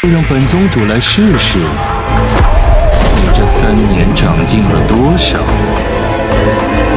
就让本宗主来试试，你这3年长进了多少。